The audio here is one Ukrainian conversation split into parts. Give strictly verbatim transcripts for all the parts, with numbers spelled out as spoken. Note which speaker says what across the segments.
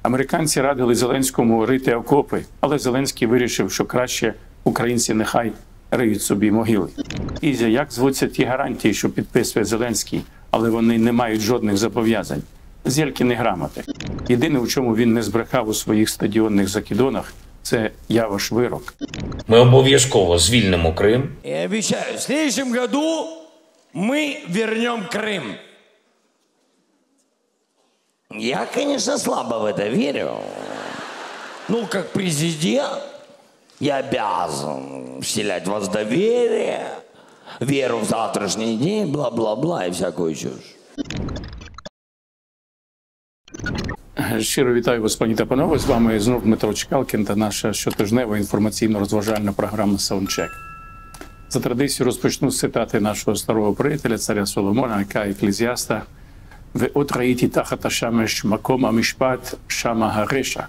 Speaker 1: Американці радили Зеленському рити окопи, але Зеленський вирішив, що краще українці нехай риють собі могили. Ізя, як звуться ті гарантії, що підписує Зеленський, але вони не мають жодних зобов'язань? Зєлькіни грамоти. Єдине, у чому він не збрехав у своїх стадіонних закидонах, це «я ваш вирок».
Speaker 2: Ми обов'язково звільнимо Крим.
Speaker 3: Я обещаю, в следующем году мы вернем Крым. Я, конечно, слабо в это верю. Ну, как президент, я обязан вселять в вас доверие, веру в завтрашний день, бла-бла-бла и всякую чушь.
Speaker 1: Щиро вітаю вас, пані та панове. З вами знов Дмитро Чкалкін та наша щотижнева інформаційно-розважальна програма «Саундчек». За традицією розпочну з цитати нашого старого приятеля, царя Соломона, яка еклезіаста «Веот раїті тахат ашамеш маком амішпат шама гареша».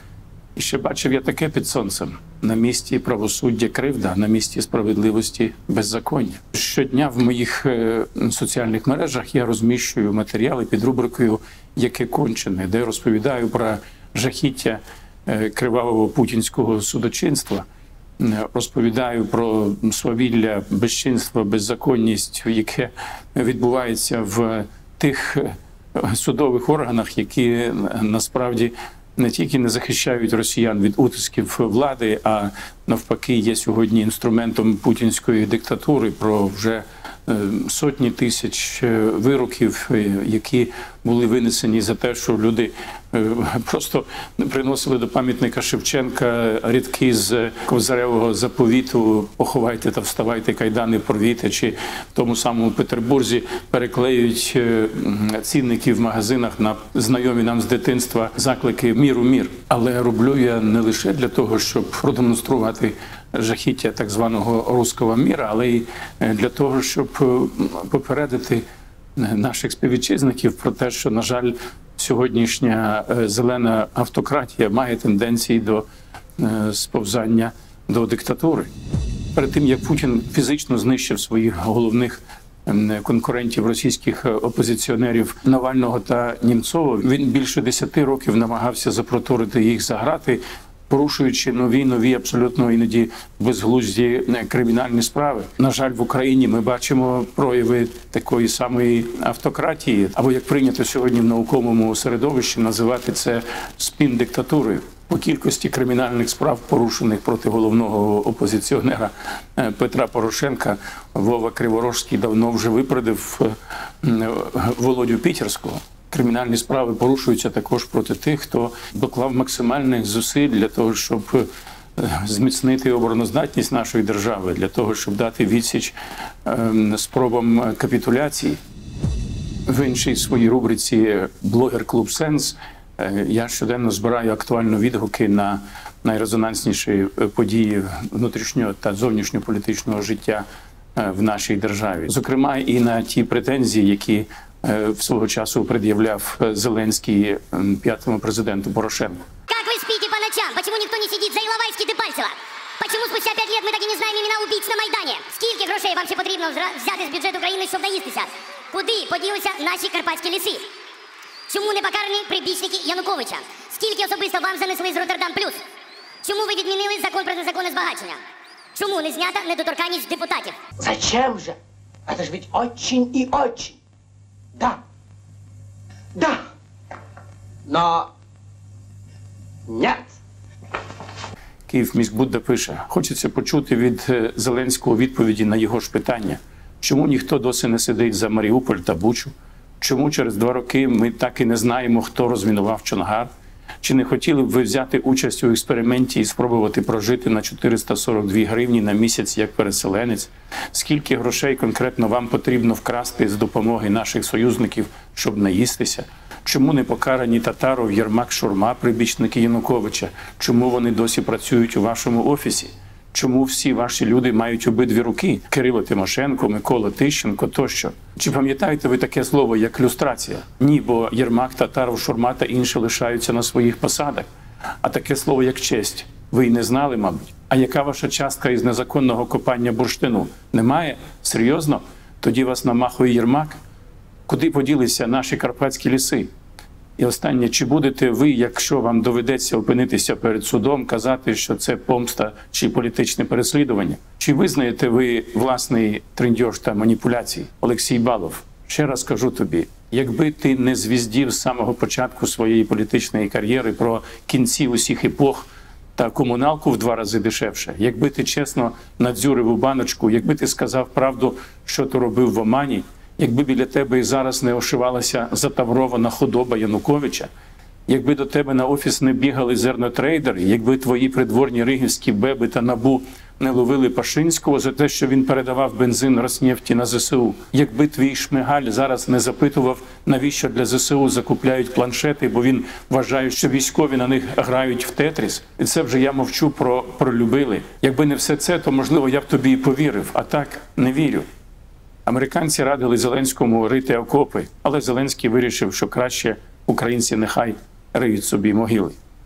Speaker 1: І ще бачив я таке під сонцем. На місці правосуддя кривда, на місці справедливості беззаконня. Щодня в моїх е, соціальних мережах я розміщую матеріали під рубрикою «Яке кончене», де розповідаю про жахіття е, кривавого путінського судочинства, е, розповідаю про свавілля, безчинство, беззаконність, яке відбувається в тих судових органах, які насправді не тільки не захищають росіян від утисків влади, а навпаки є сьогодні інструментом путінської диктатури, про вже сотні тисяч вироків, які були винесені за те, що люди просто приносили до пам'ятника Шевченка рядки з Кобзаревого заповіту «Поховайте та вставайте, кайдани порвіте», чи в тому самому Петербурзі переклеюють цінники в магазинах на знайомі нам з дитинства заклики «Міру, мір». Але роблю я не лише для того, щоб продемонструвати жахіття так званого «руського міра», але й для того, щоб попередити наших співвітчизників про те, що, на жаль, сьогоднішня зелена автократія має тенденції до сповзання до диктатури. Перед тим, як Путін фізично знищив своїх головних конкурентів, російських опозиціонерів Навального та Німцова, він більше десяти років намагався запроторити їх за грати, порушуючи нові, нові, абсолютно іноді безглузді кримінальні справи. На жаль, в Україні ми бачимо прояви такої самої автократії, або, як прийнято сьогодні в науковому середовищі, називати це спін-диктатурою. По кількості кримінальних справ, порушених проти головного опозиціонера Петра Порошенка, Вова Криворожський давно вже випередив Володю Пітерського. Кримінальні справи порушуються також проти тих, хто доклав максимальних зусиль для того, щоб зміцнити обороноздатність нашої держави, для того, щоб дати відсіч спробам капітуляції. В іншій своїй рубриці «Блогер Клуб Сенс» я щоденно збираю актуальні відгуки на найрезонансніші події внутрішнього та зовнішньополітичного життя в нашій державі. Зокрема, і на ті претензії, які в свого часу пред'являв Зеленський п'ятому президенту Порошенку.
Speaker 4: Как вы спите по ночам? Почему никто не сидит за Іловайськ і Дебальцево? Почему спустя п'ять років ми так і не знаємо імена убійць на Майдані? Скільки грошей вам ще потрібно взяти з бюджету країни, щоб наїстися? Куди поділися наші карпатські ліси? Чому не покарані прибічники Януковича? Скільки особисто вам занесли з Роттердам плюс? Чому ви відмінили закон про незаконне збагачення? Чому не знята недоторканність депутатів?
Speaker 5: Зачем же? Это же ведь очень и очень. Да. Да. Но нет.
Speaker 1: Київміськбудда пише: хочеться почути від Зеленського відповіді на його ж питання. Чому ніхто досі не сидить за Маріуполь та Бучу? Чому через два роки ми так і не знаємо, хто розмінував Чонгар? Чи не хотіли б ви взяти участь у експерименті і спробувати прожити на чотириста сорок дві гривні на місяць як переселенець? Скільки грошей конкретно вам потрібно вкрасти з допомоги наших союзників, щоб наїстися? Чому не покарані Татаров, Єрмак, Шурма, прибічники Януковича? Чому вони досі працюють у вашому офісі? Чому всі ваші люди мають обидві руки? Кирило Тимошенко, Микола Тищенко тощо. Чи пам'ятаєте ви таке слово, як люстрація? Ні, бо Єрмак, Татаров, Шурма та інші лишаються на своїх посадах. А таке слово, як честь, ви й не знали, мабуть. А яка ваша частка із незаконного копання бурштину? Немає? Серйозно? Тоді вас намахує Єрмак? Куди поділися наші карпатські ліси? І останнє, чи будете ви, якщо вам доведеться опинитися перед судом, казати, що це помста чи політичне переслідування? Чи визнаєте ви власний трендьож та маніпуляції? Олексій Балов, ще раз кажу тобі, якби ти не звіздів з самого початку своєї політичної кар'єри про кінці усіх епох та комуналку в два рази дешевше, якби ти чесно надзюрив у баночку, якби ти сказав правду, що ти робив в Омані, якби біля тебе і зараз не ошивалася затаврована худоба Януковича, якби до тебе на офіс не бігали зернотрейдери, якби твої придворні ригівські беби та НАБУ не ловили Пашинського за те, що він передавав бензин Роснефті на ЗСУ, якби твій Шмигаль зараз не запитував, навіщо для ЗСУ закупляють планшети, бо він вважає, що військові на них грають в Тетріс, і це вже я мовчу про пролюбили. Якби не все це, то, можливо, я б тобі і повірив, а так не вірю. Американці радили Зеленському рити окопи, але Зеленський вирішив, що краще українці нехай риють собі могили.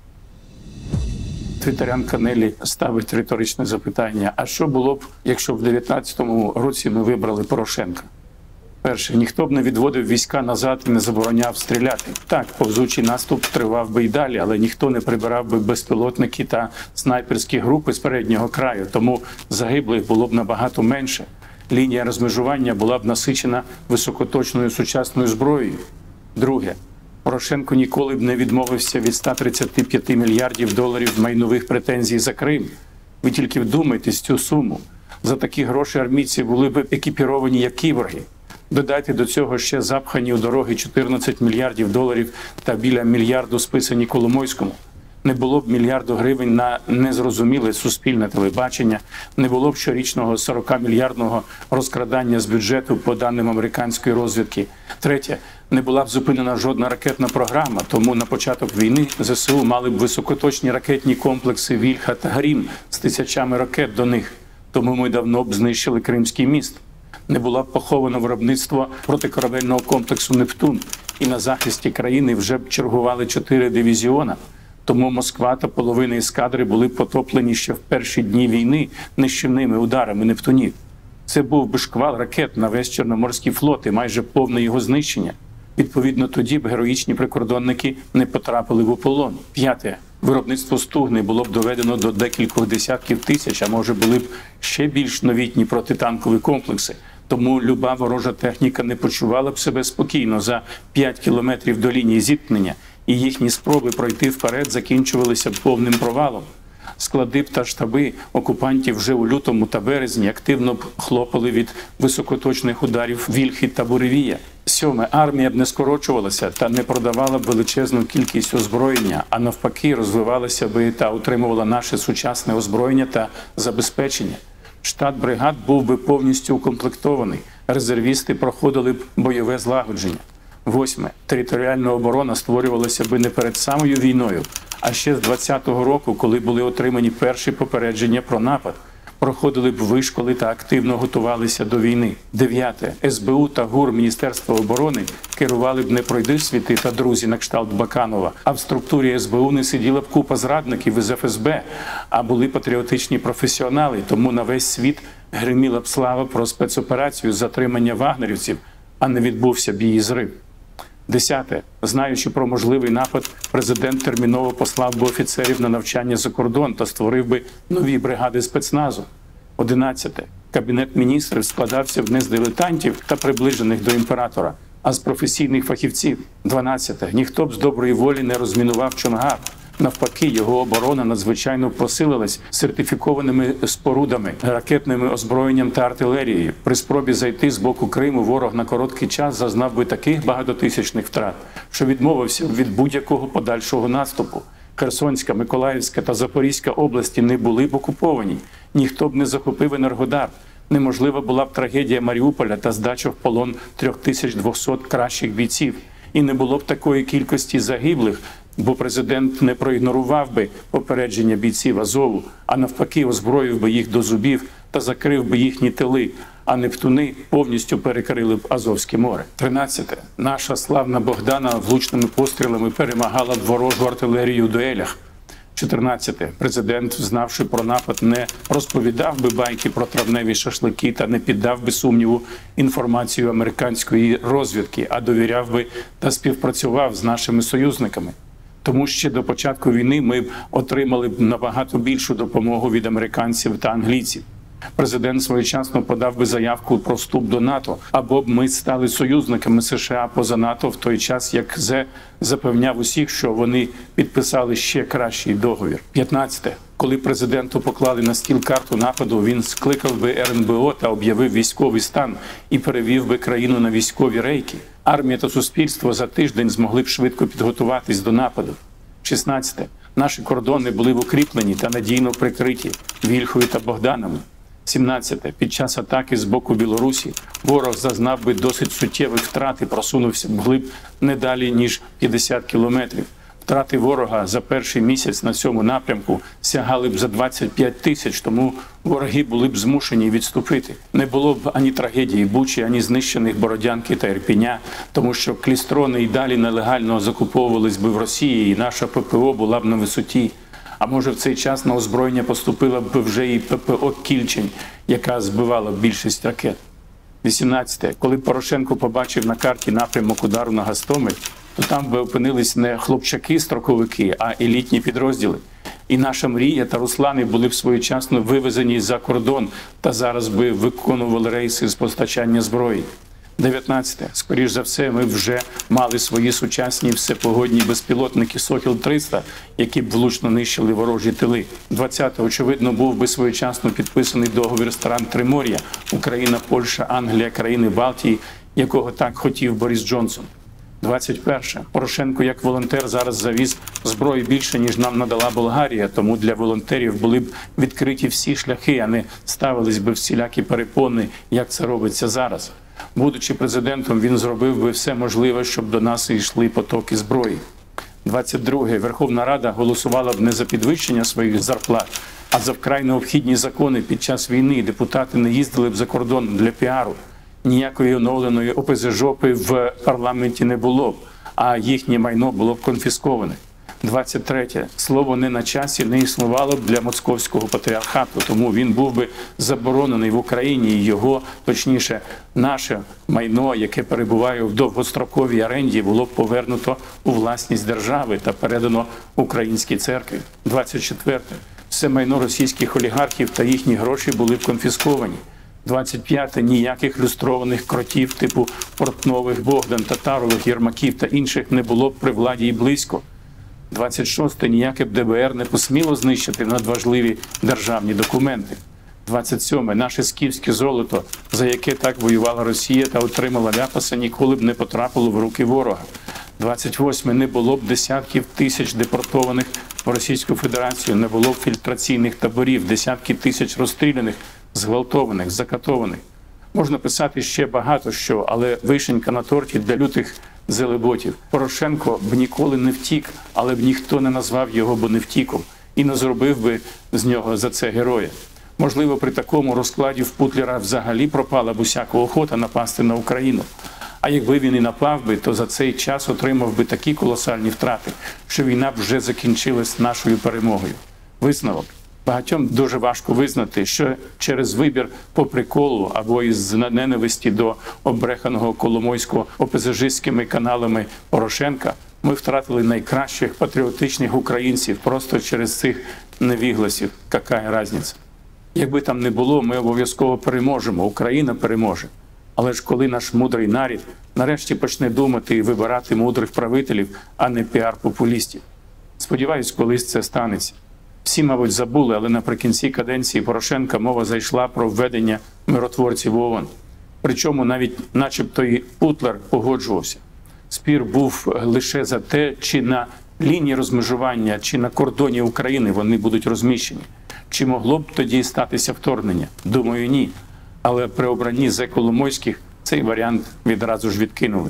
Speaker 1: Твіттерянка Нелі ставить риторичне запитання, а що було б, якщо в дев'ятнадцятому році ми вибрали Порошенка? Перше, ніхто б не відводив війська назад і не забороняв стріляти. Так, повзучий наступ тривав би й далі, але ніхто не прибирав би безпілотники та снайперські групи з переднього краю, тому загиблих було б набагато менше. Лінія розмежування була б насичена високоточною сучасною зброєю. Друге, Порошенко ніколи б не відмовився від ста тридцяти п'яти мільярдів доларів майнових претензій за Крим. Ви тільки вдумайтесь цю суму. За такі гроші армійці були б екіпіровані як кіборги. Додайте до цього ще запхані у дороги чотирнадцять мільярдів доларів та біля мільярду списані Коломойському. Не було б мільярду гривень на незрозуміле суспільне телебачення, не було б щорічного сорокамільярдного розкрадання з бюджету по даним американської розвідки. Третє, не була б зупинена жодна ракетна програма, тому на початок війни ЗСУ мали б високоточні ракетні комплекси «Вільха» та «Грім» з тисячами ракет до них. Тому ми давно б знищили Кримський міст. Не була б поховано виробництво протикорабельного комплексу «Нептун». І на захисті країни вже б чергували чотири дивізіона. Тому Москва та половина ескадри були потоплені ще в перші дні війни нищівними ударами «Нептунів». Це був би шквал ракет на весь Чорноморський флот і майже повне його знищення. Відповідно, тоді б героїчні прикордонники не потрапили в полон. П'яте. Виробництво стугни було б доведено до декількох десятків тисяч, а може були б ще більш новітні протитанкові комплекси. Тому люба ворожа техніка не почувала б себе спокійно за п'ять кілометрів до лінії зіткнення, і їхні спроби пройти вперед закінчувалися б повним провалом. Склади б та штаби окупантів вже у лютому та березні активно б хлопали від високоточних ударів Вільхи та Буревія. Сьоме, армія б не скорочувалася та не продавала б величезну кількість озброєння, а навпаки розвивалася би та утримувала наше сучасне озброєння та забезпечення. Штат бригад був би повністю укомплектований, резервісти проходили б бойове злагодження. Восьме. Територіальна оборона створювалася би не перед самою війною, а ще з двадцятого року, коли були отримані перші попередження про напад. Проходили б вишколи та активно готувалися до війни. Дев'яте. ес бе у та ГУР Міністерства оборони керували б не пройдисвіти та друзі на кшталт Баканова, а в структурі ес бе у не сиділа б купа зрадників із еф ес бе, а були патріотичні професіонали, тому на весь світ гриміла б слава про спецоперацію з затримання вагнерівців, а не відбувся б її зрив. Десяте. Знаючи про можливий напад, президент терміново послав би офіцерів на навчання за кордон та створив би нові бригади спецназу. Одинадцяте. Кабінет міністрів складався б не з дилетантів та приближених до імператора, а з професійних фахівців. Дванадцяте. Ніхто б з доброї волі не розмінував Чонгар. Навпаки, його оборона надзвичайно посилилась сертифікованими спорудами, ракетними озброєнням та артилерією. При спробі зайти з боку Криму ворог на короткий час зазнав би таких багатотисячних втрат, що відмовився від будь-якого подальшого наступу. Херсонська, Миколаївська та Запорізька області не були б окуповані. Ніхто б не захопив Енергодар. Неможлива була б трагедія Маріуполя та здача в полон трьох тисяч двохсот кращих бійців. І не було б такої кількості загиблих, бо президент не проігнорував би попередження бійців Азову, а навпаки озброїв би їх до зубів та закрив би їхні тили, а Нептуни повністю перекрили б Азовське море. Тринадцяте. Наша славна Богдана влучними пострілами перемагала б ворожу артилерію у дуелях. чотирнадцяте. Президент, знавши про напад, не розповідав би байки про травневі шашлики та не піддав би сумніву інформацію американської розвідки, а довіряв би та співпрацював з нашими союзниками. Тому ще до початку війни ми б отримали б набагато більшу допомогу від американців та англійців. Президент своєчасно подав би заявку про вступ до НАТО, або б ми стали союзниками США поза НАТО в той час, як Зе запевняв усіх, що вони підписали ще кращий договір. п'ятнадцяте. Коли президенту поклали на стіл карту нападу, він скликав би ер ен бе о та об'явив військовий стан і перевів би країну на військові рейки. Армія та суспільство за тиждень змогли б швидко підготуватись до нападу. шістнадцяте. Наші кордони були б укріплені та надійно прикриті Вільхою та Богданами. сімнадцяте. Під час атаки з боку Білорусі ворог зазнав би досить суттєвих втрат і просунувся б вглиб не далі, ніж п'ятдесят кілометрів. Втрати ворога за перший місяць на цьому напрямку сягали б за двадцять п'ять тисяч, тому вороги були б змушені відступити. Не було б ані трагедії Бучі, ані знищених Бородянки та Ірпіня, тому що клістрони і далі нелегально закуповувались би в Росії, і наша пе пе о була б на висоті. А може в цей час на озброєння поступила б вже і пе пе о «Кільчень», яка збивала більшість ракет. вісімнадцяте. Коли Порошенко побачив на карті напрямок удару на Гостомель, то там би опинились не хлопчаки-строковики, а елітні підрозділи. І наша мрія та Руслани були б своєчасно вивезені за кордон та зараз би виконували рейси з постачання зброї. дев'ятнадцяте. Скоріш за все, ми вже мали свої сучасні всепогодні безпілотники «Сокіл триста», які б влучно нищили ворожі тили. двадцяте. Очевидно, був би своєчасно підписаний договір стран Тримор'я – Україна, Польща, Англія, країни Балтії, якого так хотів Борис Джонсон. двадцять перше. Порошенко як волонтер зараз завіз зброї більше, ніж нам надала Болгарія, тому для волонтерів були б відкриті всі шляхи, а не ставились би всілякі перепони, як це робиться зараз. Будучи президентом, він зробив би все можливе, щоб до нас йшли потоки зброї. двадцять друге. Верховна Рада голосувала б не за підвищення своїх зарплат, а за вкрай необхідні закони під час війни. Депутати не їздили б за кордон для піару. Ніякої оновленої о пе зе жопи в парламенті не було б, а їхнє майно було б конфісковане. двадцять третє. Слово «не на часі» не існувало б для московського патріархату, тому він був би заборонений в Україні, і його, точніше, наше майно, яке перебуває в довгостроковій оренді, було б повернуто у власність держави та передано українській церкві. двадцять четверте. Все майно російських олігархів та їхні гроші були б конфісковані. двадцять п'яте. Ніяких люстрованих кротів типу Портнових, Богдан, Татарових, Єрмаків та інших не було б при владі і близько. двадцять шосте. Ніяке б де бе ер не посміло знищити надважливі державні документи. двадцять сьоме. Наше скіфське золото, за яке так воювала Росія та отримала ляпаса, ніколи б не потрапило в руки ворога. двадцять восьме. Не було б десятків тисяч депортованих в Російську Федерацію, не було б фільтраційних таборів, десятки тисяч розстріляних, зґвалтованих, закатованих. Можна писати ще багато що, але вишенька на торті для лютих зелеботів. Порошенко б ніколи не втік, але б ніхто не назвав його боневтіком і не зробив би з нього за це героя. Можливо, при такому розкладі в Путлера взагалі пропала б усяка охота напасти на Україну. А якби він і напав би, то за цей час отримав би такі колосальні втрати, що війна б вже закінчилась нашою перемогою. Висновок. Багатьом дуже важко визнати, що через вибір по приколу або із ненависті до обреханого Коломойського опезежистськими каналами Порошенка ми втратили найкращих патріотичних українців просто через цих невігласів. Какая різниця? Якби там не було, ми обов'язково переможемо, Україна переможе. Але ж коли наш мудрий нарід нарешті почне думати і вибирати мудрих правителів, а не піар-популістів. Сподіваюсь, колись це станеться. Всі, мабуть, забули, але наприкінці каденції Порошенка мова зайшла про введення миротворців о о ен. Причому навіть начебто і Путлер погоджувався. Спір був лише за те, чи на лінії розмежування, чи на кордоні України вони будуть розміщені. Чи могло б тоді статися вторгнення? Думаю, ні. Але при обранні Зе Коломойських цей варіант відразу ж відкинули.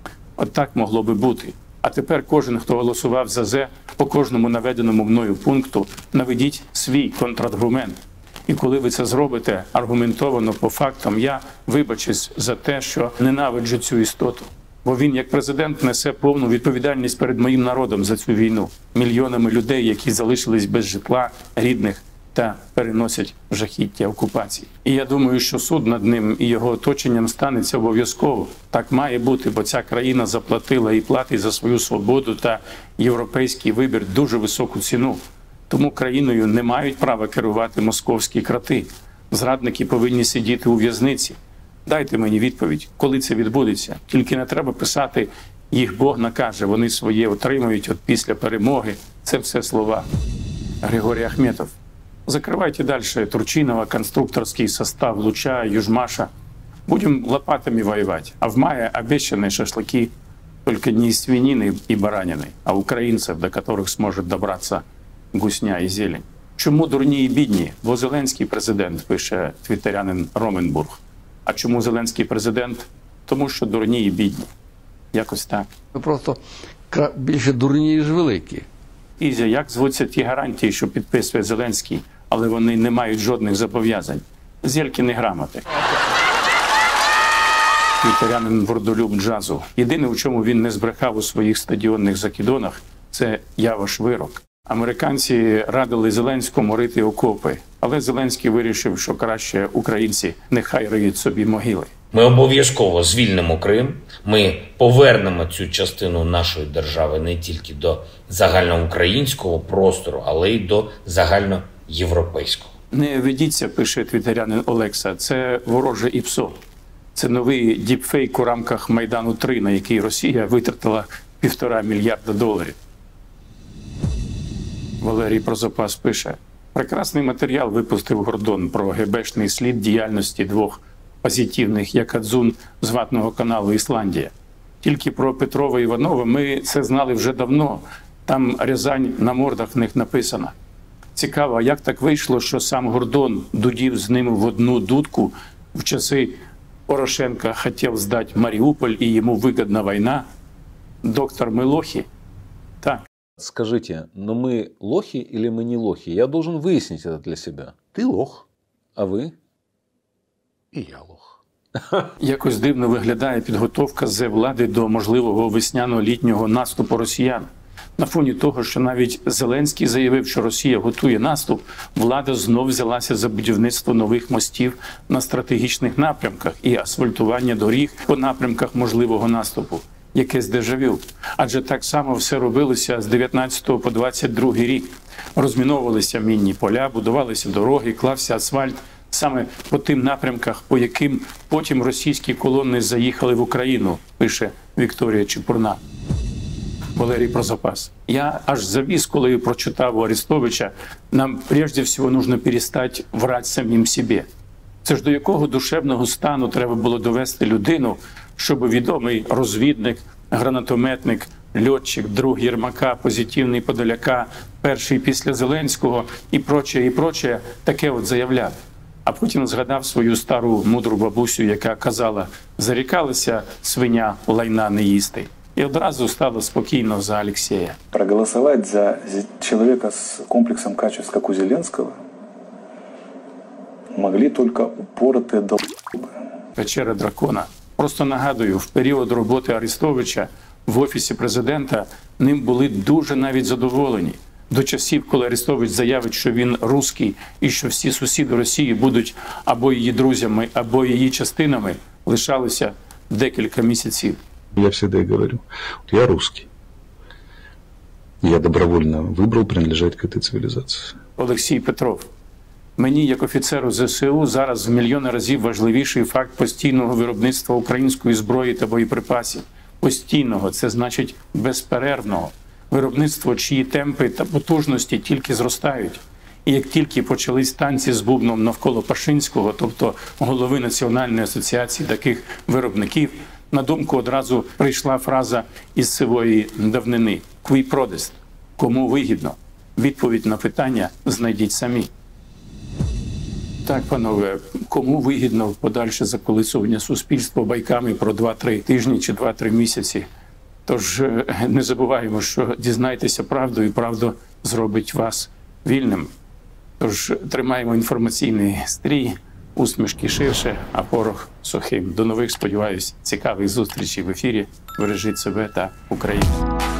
Speaker 1: От так могло би бути. А тепер кожен, хто голосував за Зе, по кожному наведеному мною пункту наведіть свій контраргумент. І коли ви це зробите аргументовано по фактам, я вибачусь за те, що ненавиджу цю істоту. Бо він, як президент, несе повну відповідальність перед моїм народом за цю війну. Мільйонами людей, які залишились без житла, рідних та переносять жахіття окупації. І я думаю, що суд над ним і його оточенням станеться обов'язково. Так має бути, бо ця країна заплатила і платить за свою свободу та європейський вибір дуже високу ціну. Тому країною не мають права керувати московські крати. Зрадники повинні сидіти у в'язниці. Дайте мені відповідь, коли це відбудеться. Тільки не треба писати «їх Бог накаже», вони своє отримають от після перемоги. Це все слова. Григорій Ахметов. Закрывайте дальше Турчинова, конструкторский состав Луча, Южмаша. Будем лопатами воевать. А в мае обещанные шашлыки только не из свинины и баранины, а украинцев, до которых сможет добраться гусня і зелень. Чому дурні і бідні? Бо Зеленський президент, пише твіттерянин Роменбург. А чому Зеленський президент? Тому що дурні і бідні. Якось так.
Speaker 6: Ви просто кра- більше дурні, ніж великі.
Speaker 1: Ізя, як звуться ті гарантії, що підписує Зеленський, але вони не мають жодних зобов'язань? Зєлькіни грамоти. Твіттерянин Вордолюб джазу. Єдине, у чому він не збрехав у своїх стадіонних закидонах, це «я ваш вирок». Американці радили Зеленському рити окопи, але Зеленський вирішив, що краще українці нехай риють собі могили.
Speaker 2: Ми обов'язково звільнимо Крим, ми повернемо цю частину нашої держави не тільки до загальноукраїнського простору, але й до загальноєвропейського.
Speaker 1: Не ведіться, пише твіттерянин Олекса, це вороже ІПСО. Це новий діпфейк у рамках Майдану три, на який Росія витратила півтора мільярда доларів. Валерій Прозапас пише, прекрасний матеріал випустив Гордон про ГБшний слід діяльності двох позитивних якадзун з ватного каналу «Ісландія». Тільки про Петрова і Іванова ми це знали вже давно. Там Рязань на мордах в них написана. Цікаво, а як так вийшло, що сам Гордон дудів з ними в одну дудку в часи Порошенка хотів здати Маріуполь і йому вигідна війна? Доктор, ми лохи? Так.
Speaker 7: Скажите, но мы лохи или мы не лохи? Я должен выяснить это для себя.
Speaker 8: Ты лох,
Speaker 7: А вы?
Speaker 8: и я лох.
Speaker 1: Якось дивно виглядає підготовка зе-влади до можливого весняно-літнього наступу росіян. На фоні того, що навіть Зеленський заявив, що Росія готує наступ, влада знов взялася за будівництво нових мостів на стратегічних напрямках і асфальтування доріг по напрямках можливого наступу. Якесь дежавю. Адже так само все робилося з дев'ятнадцятого по двадцять другий рік. Розміновувалися мінні поля, будувалися дороги, клався асфальт. Саме по тим напрямках, по яким потім російські колони заїхали в Україну, пише Вікторія Чепурна. Валерій Прозапас. Я аж завис, коли прочитав у Арестовича, нам прежде всього нужно перестати врать самим собі. Це ж до якого душевного стану треба було довести людину, щоб відомий розвідник, гранатометник, льотчик, друг Єрмака, позитивний Подоляка, перший після Зеленського і прочее, і прочее, таке от заявляв. А потім згадав свою стару мудру бабусю, яка казала, зарікалася свиня лайна не їсти. І одразу стало спокійно за Алексея.
Speaker 9: Проголосовать за человека с комплексом качеств, как у Зеленского, могли только упоротые долбоебы.
Speaker 1: Печера дракона. Просто нагадую, в період роботи Арестовича в Офісі президента ним були дуже навіть задоволені. До часів, коли Арестович заявить, що він русський і що всі сусіди Росії будуть або її друзями, або її частинами, лишалося декілька місяців.
Speaker 8: Я всегда говорю, я русский. Я добровольно выбрал принадлежать к этой цивилизации.
Speaker 1: Олексій Петров. Мені, як офіцеру ЗСУ, зараз в мільйони разів важливіший факт постійного виробництва української зброї та боєприпасів. Постійного – це значить безперервного. Виробництво, чиї темпи та потужності тільки зростають. І як тільки почались танці з бубном навколо Пашинського, тобто голови Національної асоціації таких виробників, на думку одразу прийшла фраза із сивої давнини «Квій продест» – «Кому вигідно?» Відповідь на питання знайдіть самі. Так, панове, кому вигідно подальше заколисування суспільства байками про два-три тижні чи два-три місяці? Тож не забуваємо, що дізнайтеся правду, і правда зробить вас вільним. Тож тримаємо інформаційний стрій, усмішки ширше, а порох сухим. До нових, сподіваюсь, цікавих зустрічей в ефірі. Бережіть себе та Україну.